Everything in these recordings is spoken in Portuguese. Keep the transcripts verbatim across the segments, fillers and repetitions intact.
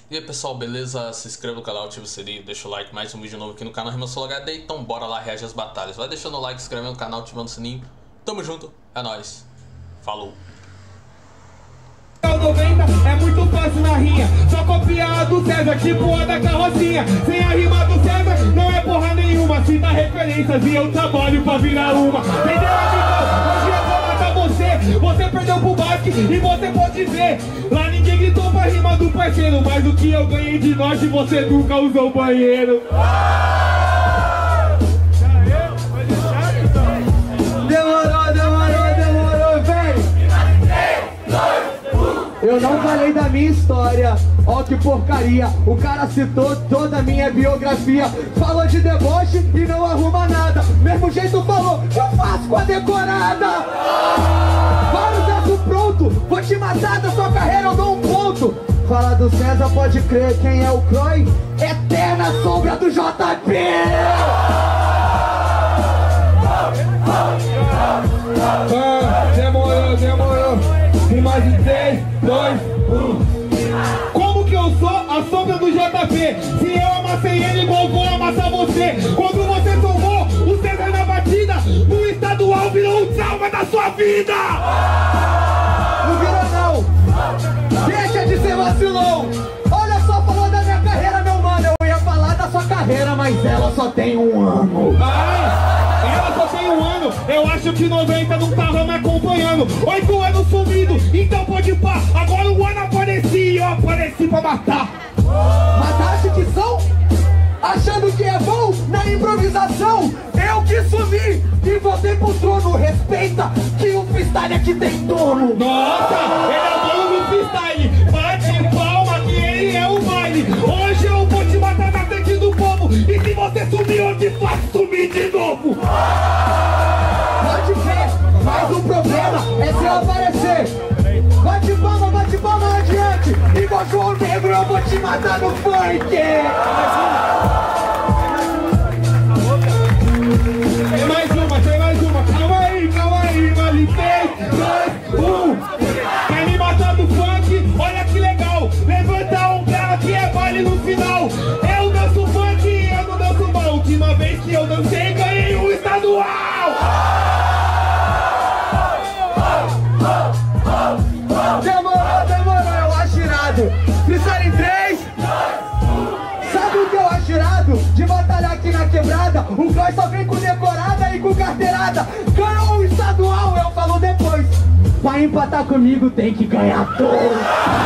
E aí pessoal, beleza? Se inscreva no canal, ativa o sininho, deixa o like, mais um vídeo novo aqui no canal Rimasul H D. Então bora lá reagir às batalhas. Vai deixando o like, se inscrevendo no canal, ativando o sininho. Tamo junto, é nóis. Falou. noventa é muito fácil na rinha, só copiar a do César, tipo a da carrocinha. Sem a rima do César, não é porra nenhuma. Cita referências e eu trabalho pra virar uma. Entendeu, amigão? Hoje eu vou matar você. Você perdeu pro basque e você pode ver. Lá ninguém gritou pra rima do parceiro, mas o que eu ganhei de norte você nunca usou banheiro. Demorou, demorou, demorou, vem! Eu não falei da minha história, ó que porcaria. O cara citou toda a minha biografia. Falou de deboche e não arruma nada. Mesmo jeito falou, eu faço com a decorada. Vários versos pronto, vou te matar da sua carreira, eu dou um ponto. Fala do César, pode crer, quem é o Croy? Eterna sombra do J P. Ah, demorou, demorou. Em mais de três, dois, um. Como que eu sou a sombra do J P? Se eu amassei ele igual vou amassar você. Quando você tomou o César na batida, no estadual virou um trauma da sua vida. Não virou não. Deixa de ser vacilão. Olha só, falou da minha carreira, meu mano. Eu ia falar da sua carreira, mas ela só tem um ano. Ai, ela só tem um ano. Eu acho que noventa não tava me acompanhando. Oito anos sumido, então pode pá. Agora o ano apareci e eu apareci pra matar. Matar a ficção? Achando que é bom na improvisação. Eu que sumi e voltei pro trono. Respeita que o freestyle aqui tem dono. Nossa, ele é o dono do freestyle. Bate palma que ele é o baile. Hoje eu vou te matar na frente do povo. E se você sumir, eu te faço sumir de novo. Pode ver, mas o problema é se eu aparecer. Bate palma, bate palma adiante. Igual João Negro eu vou te matar no funk. Tem mais uma, tem mais uma. Calma aí, calma aí, vale três, dois, um. Quer me matar do funk? Olha que legal. Levanta a umbrella que é baile no final. Eu danço funk e eu não danço mal. Última vez que eu dancei, ganhei um estadual. Demorou, demorou, eu acho irado. Freestyle em três. Sabe o que eu acho irado? De batalhar aqui na quebrada. O Croy só vem com decorada e com carteirada. Ganhou o estadual, eu falo depois. Pra empatar comigo tem que ganhar dois.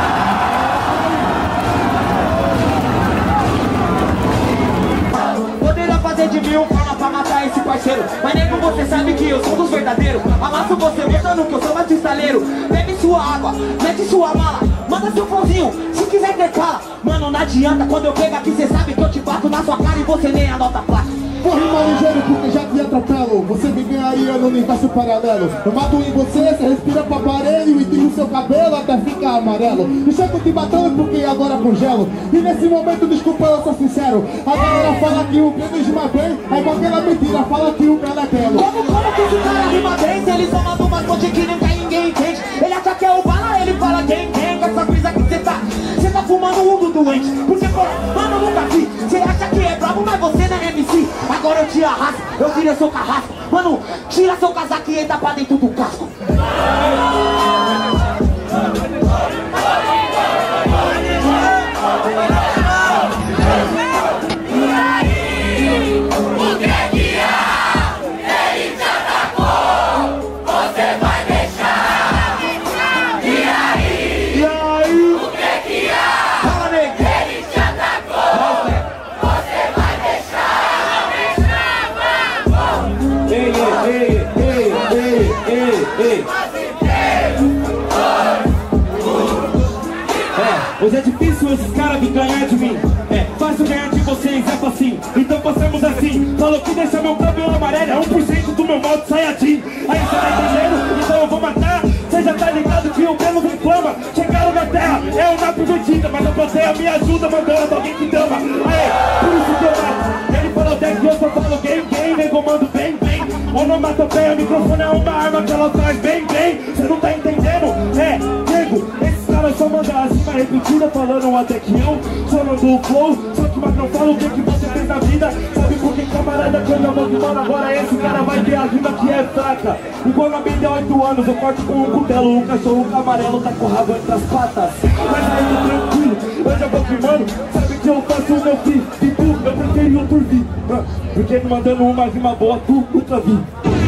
Poderia fazer de mil forma pra matar esse parceiro, mas nego, você sabe que eu sou dos verdadeiros. Amasso você mostrando que eu sou mais cristaleiro. Bebe sua água, mete sua mala, manda seu pãozinho, se quiser decala. Mano, não adianta, quando eu pego aqui cê sabe que eu te bato na sua cara e você nem anota a placa. Vou rimar ligeiro porque já te atropelo. Você me ganharia no universo paralelo. Eu mato em você, você respira pro aparelho e tiro o seu cabelo até ficar amarelo. Me chego te matando porque agora congelo. E nesse momento, desculpa, eu sou sincero. A galera fala que o Grêmio rima bem, é igual aquela mentira, fala que o Belo é belo. Como, como que esse cara rima bem se ele só manda umas pontes que ninguém, ninguém entende? Ele acha que é o bala, ele fala quem, quem? Com essa brisa que cê tá, cê tá fumando um do doente. Porque, pô, mano, eu nunca vi. Cê acha que é brabo, mas você não é M C. Agora eu te arrasto, eu virei seu carrasco. Mano, tira seu casaco e entra pra dentro do casco. Hoje é difícil esses caras me ganhar de mim. É fácil ganhar de vocês, é facinho. Então passamos assim. Falou que deixa meu câmbio amarelo, é um por cento do meu modo Saiyajin. Aí você tá entendendo? Então eu vou matar. Você já tá ligado que o Belo reclama. Chegaram na terra, é uma prometida, mas a plateia me ajuda mandando alguém que dama. Aê, por isso que eu mato. Ele falou até que eu só falo game, game, vem comando bem, bem. Onomatopeia, o microfone é uma arma que ela traz bem, bem. Você não tá entendendo? É, nego, esses caras só mandam as rimas mentira falando até que eu só não dou o flow. Só que mas não falo o que, que você fez na vida. Sabe por que camarada canta mal que mano? Agora esse cara vai ter a rima que é fraca. E quando a minha tem oito anos eu corto com um cutelo. O cachorro amarelo tá com o rabo entre as patas. Mas aí tô tranquilo, eu já vou rimando. Sabe que eu faço o meu free. E tu, eu preferi o turvi. Porque me mandando uma rima boa, tu nunca vi.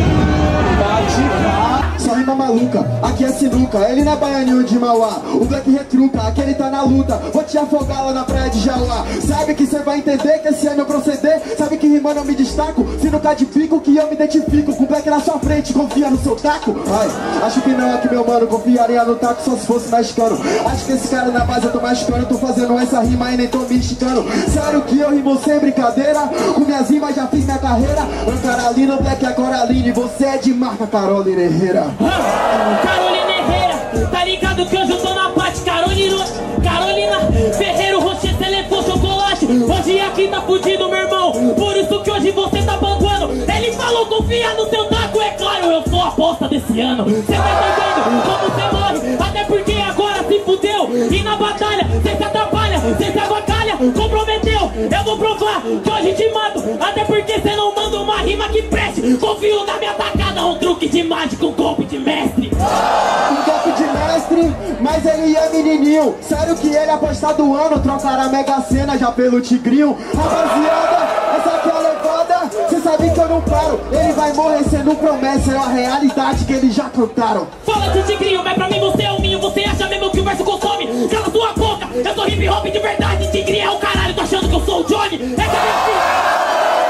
Só rima maluca, aqui é sinuca. Ele na Baianinho de Mauá, o Black retruca, aquele tá na luta. Vou te afogar lá na praia de Jauá. Sabe que cê vai entender que esse é meu proceder. Sabe que rimando eu me destaco, sinuca de pico que eu me identifico. Com o Black na sua frente, confia no seu taco. Ai, acho que não, aqui meu mano, confiaria no taco só se fosse mexicano. Acho que esse cara na base eu tô mexicano. Tô fazendo essa rima e nem tô mexicano. Sério que eu rimo sem brincadeira. Com minhas rimas já fiz minha carreira. Carolina, Black é Coraline, você é de marca Carolina Herrera. Ah, Carolina Herrera, tá ligado que hoje eu tô na parte. Carolina, Carolina Ferreiro, Rocher, telefone, chocolate. Hoje aqui tá fudido, meu irmão. Por isso que hoje você tá banguando. Ele falou confia no seu taco, é claro, eu sou a aposta desse ano. Cê tá entendendo como cê morre? Até porque agora se fudeu. E na batalha, cê se atrapalha, cê se avacalha, comprometeu. Eu vou provar que hoje te mato. Até porque cê não manda uma rima que preste. Confio na minha tacada, um truque de mágico, um golpe de mestre. Um golpe de mestre, mas ele é menininho. Sério que ele apostar do ano, trocará a Mega Sena já pelo tigrinho. Rapaziada, essa aqui é a levada. Cê sabe que eu não paro. Ele vai morrer sendo promessa, é a realidade que eles já cantaram. Fala de tigrinho, mas pra mim você é um minho. Você acha mesmo que o verso consome? Cala sua boca, eu sou hip hop de verdade. Tigrinho é o caralho, tô achando que eu sou o Johnny. É que é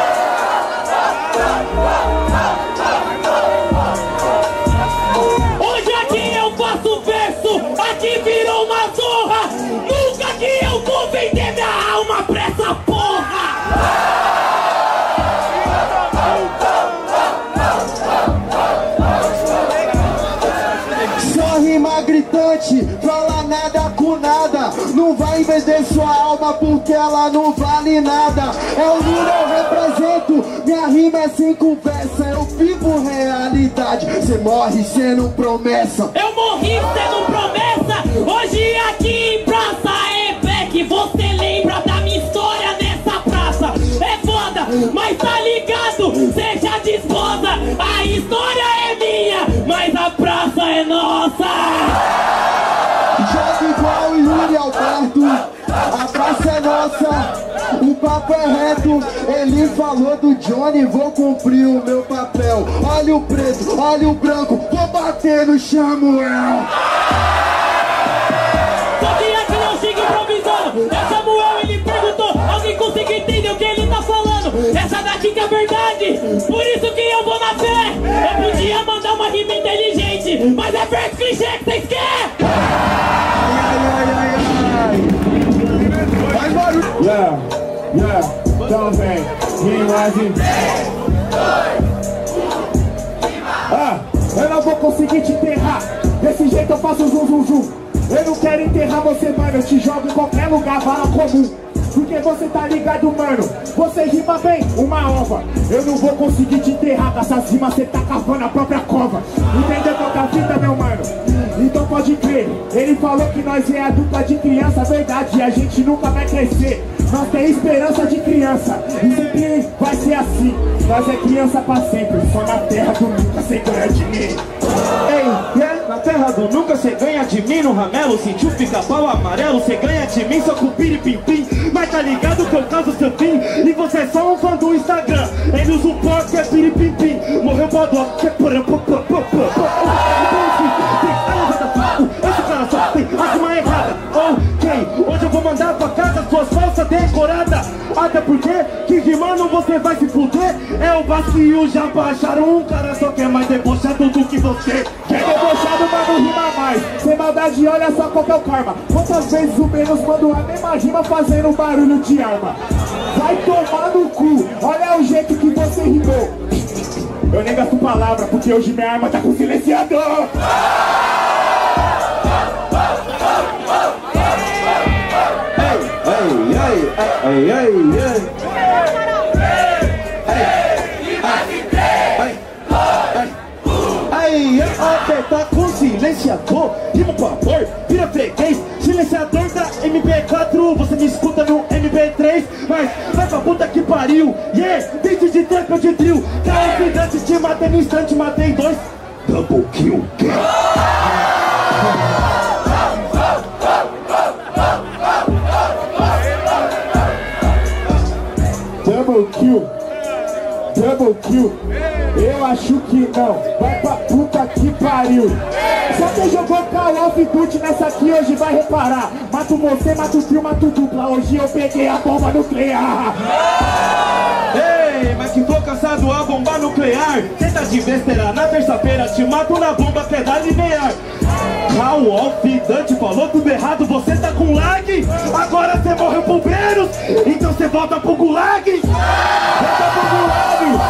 hoje aqui eu faço verso, aqui virou uma zorra. Nunca que eu vou vender minha alma pra essa porra. Só rima gritante, fala nada com nada. Não vai vender sua alma porque ela não vale nada. É o Lula, eu represento. Minha rima é sem conversa. Eu vivo realidade. Cê morre sendo promessa. Eu morri sendo promessa. Hoje aqui em Praça é Beck. Você lembra da minha história nessa praça? É foda, mas tá ligado? Cê já desposa. A história é minha, mas a praça é nossa. Joga igual o Yuri Alberto. A praça é nossa. O papo é reto. Ele falou do Johnny, vou cumprir o meu papel. Olha o preto, olha o branco. Vou bater no Samuel. Sabia que não chega improvisando. É Samuel, ele perguntou. Alguém consegue entender o que ele tá falando? Essa daqui que é verdade. Por isso que eu vou na fé. Eu podia mandar uma rima inteligente, mas é verso clichê que vocês querem. Ai, ai, ai, ai. Vai, barulho. Yeah, yeah, então vem, rima assim. Ah, eu não vou conseguir te enterrar. Desse jeito eu faço zum zum zum. Eu não quero enterrar você, mano. Eu te jogo em qualquer lugar, vala comum. Porque você tá ligado, mano. Você rima bem, uma ova. Eu não vou conseguir te enterrar. Com essas rimas cê tá cavando a própria cova. Entendeu qual que é a fita, meu mano? Então pode crer. Ele falou que nós é a dupla de criança. Verdade, e a gente nunca vai crescer. Nós tem esperança de criança. E sempre vai ser assim. Nós é criança pra sempre. Só na terra do nunca cê ganha de mim. Ei, yeah, na terra do nunca cê ganha de mim. No ramelo, sentiu o pica-pau amarelo. Cê ganha de mim só com piripimpim. Mas tá ligado que eu caso seu fim. E você é só um fã do Instagram. Ele usa o pó que é piripimpim. Morreu bodó que é esse cara só tem a rima errada. Ok, hoje eu vou mandar pra casa suas falsas decoradas. Até porque que rimando você vai se fuder. É o Vasco e o Japa acharam um cara só que é mais debochado do que você. Que é debochado, mas não rima mais. Sem maldade, olha só qual que é o karma. Quantas vezes o menos manda a mesma rima fazendo barulho de arma. Vai tomar no cu, olha o jeito que você rimou. Eu nem gasto palavra porque hoje minha arma tá com silenciador. Ei, ei, ei, ei, ei, ei, ok, tá com silenciador. Rima com amor, vira freguês. Silenciador da mais. Vai pra puta que pariu. Yeah, dente de tranca de drill. Cara, fidante, te matei no instante, matei dois. Double kill. Double kill. Double kill. Eu acho que não. Vai pra puta que pariu. Só quem jogou Call of Duty nessa aqui hoje vai reparar. Mato você, mato o trio, mato dupla. Hoje eu peguei a bomba nuclear. Ei, mas que tô cansado a bomba nuclear. Tenta de besteira, na terça-feira te mato na bomba que é da linear. Call of Duty falou tudo errado, você tá com lag. Agora você morreu pro Beros, então você volta pro gulag. Volta pro gulag.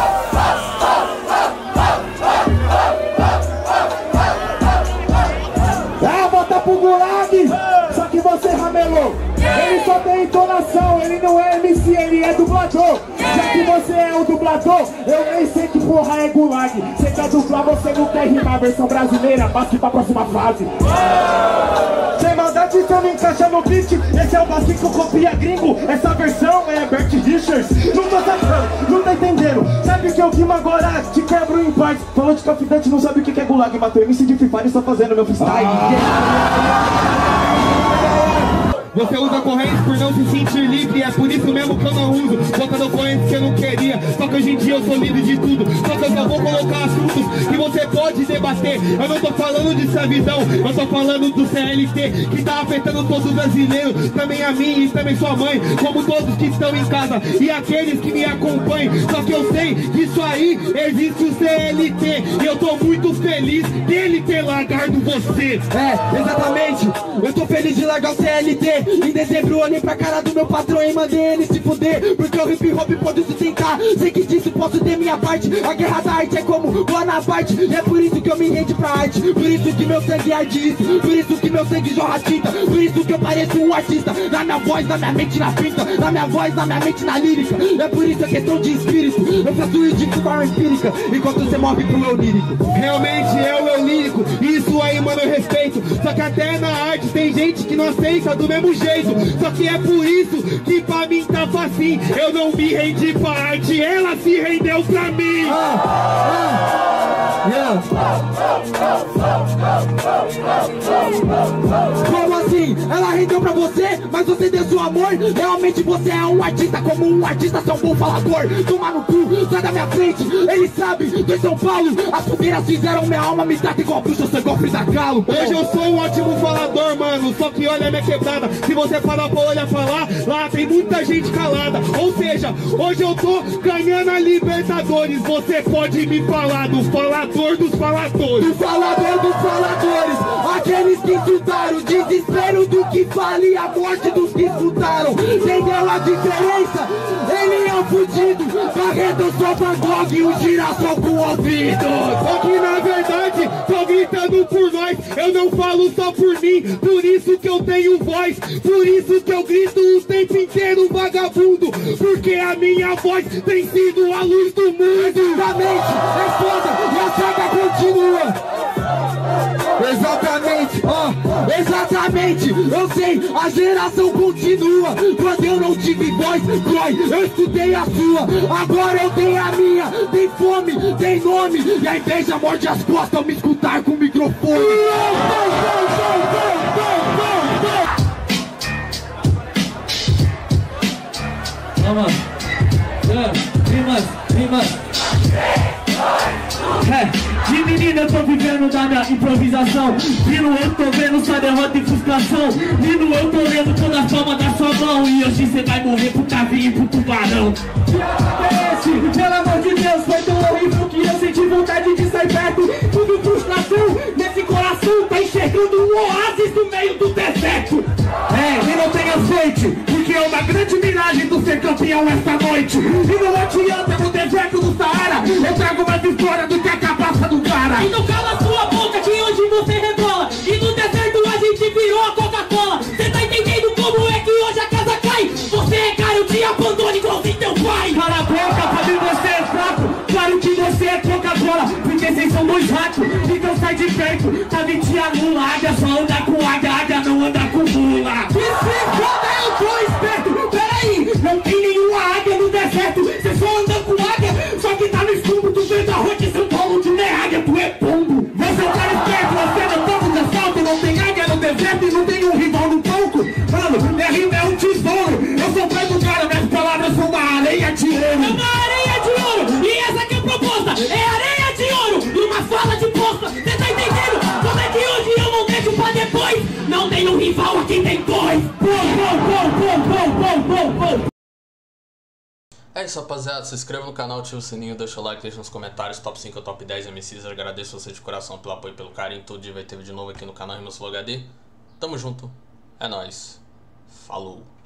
Ah, volta pro gulag. Só que você ramelou. Ele só tem entonação, ele não é M C, ele é dublador. Já que você é o dublador, eu nem sei que porra é gulag. Você quer dublar, você não quer rimar. Versão brasileira, passe pra próxima fase. Sem maldade, você não encaixa no beat. Esse é o básico que copia gringo. Essa versão é Bert Richards. Não tô sacando, não tá entendendo. Sabe que eu rimo agora, te quebro em partes. Falou de confidente, não sabe o que é gulag. Matou M C de Free Fire, só fazendo meu freestyle. Você usa correntes por não se sentir livre, é por isso mesmo que eu não uso. Colocando correntes que eu não queria, só que hoje em dia eu sou livre de tudo. Só que eu só vou colocar assuntos que você pode debater. Eu não tô falando de escravidão, eu tô falando do C L T, que tá afetando todos os brasileiros, também a mim e também sua mãe, como todos que estão em casa e aqueles que me acompanham. Só que eu sei que isso aí existe o C L T, e eu tô muito feliz dele ter largado você. É, exatamente, eu tô feliz de largar o C L T. Em dezembro eu olhei pra cara do meu patrão e mandei ele se fuder, porque o hip hop pode sustentar. Sei que disso posso ter minha parte. A guerra da arte é como Bonaparte, e é por isso que eu me rende pra arte. Por isso que meu sangue arde isso, por isso que meu sangue jorra tinta. Por isso que eu pareço um artista, na minha voz, na minha mente, na pinta, na minha voz, na minha mente, na lírica. É por isso a questão de espírito, eu faço isso de forma empírica, enquanto você morre pro eu lírico. Realmente é o eu lírico, isso aí mano eu respeito. Só que até na arte tem gente que não aceita do mesmo jeito. Só que é por isso que pra mim tá facinho. Eu não me rendi pra arte, ela se rendeu pra mim. Ah, ah, yeah. Como assim? Ela rendeu pra você, mas você deu seu amor. Realmente você é um artista, como um artista, você é um bom falador. Toma no cu, sai da minha frente. Ele sabe, do São Paulo, as fogueiras fizeram minha alma, me trata igual bruxa, eu sou igual Frida Kahlo. Hoje eu sou um ótimo falador, mano, só que olha a minha quebrada. Se você parar pra olhar pra lá, lá tem muita gente calada. Ou seja, hoje eu tô ganhando a Libertadores. Você pode me falar do falador dos faladores. Do falador dos faladores, aqueles que insultaram, o desespero do que fala e a morte dos que escutaram. Entendeu a diferença? Ele é um fudido, Barreto, eu sou Van Gogh e o girassol com ouvido. Só que na verdade, tô gritando por nós. Eu não falo só por mim, por isso que eu tenho voz. Por isso que eu grito o tempo inteiro, vagabundo, porque a minha voz tem sido a luz do mundo. Exatamente, é foda e a saga continua. Exatamente, ó, oh, exatamente, eu sei, a geração continua. Quando eu não tive voz, Croy, eu escutei a sua. Agora eu tenho a minha, tem fome, tem nome, e a inveja morde as costas ao me escutar com o microfone. Vamos, rimas, rimas. É, de menina eu tô vivendo da minha improvisação. Vino eu tô vendo sua derrota e frustração. Vino eu tô lendo toda a palma da sua mão. E hoje cê vai morrer pro cavinho e pro tubarão. Esse, pelo amor de Deus, foi tão horrível que eu senti vontade de sair perto. Tudo frustração, nesse coração tá enxergando um oásis no meio do deserto. É, e não tenha sorte, porque é uma grande miragem do ser campeão esta noite. E não adianta no deserto do Saara, eu trago mais história do que a cabaça do cara. Então cala sua boca que hoje você rebola. E no deserto a gente virou a Coca-Cola. Cê tá entendendo como é que hoje a casa cai? Você é cara, eu te abandono igualzinho teu pai. Cala a boca, Fabinho, você é fraco. Claro que você é Coca-Cola, porque vocês são dois ratos. Então sai de perto, tá mentindo mula. Águia só anda com águia, águia não anda com mula. E se foda, eu tô esperto. Peraí, não tem nenhum dois, É isso, rapaziada. Se inscreva no canal, ativa o sininho, deixa o like, deixa nos comentários top cinco ou top dez M Cs. Eu agradeço você de coração pelo apoio e pelo carinho. Todo dia vai ter vídeo novo aqui no canal Rimos Flow H D. Tamo junto. É nóis. Falou.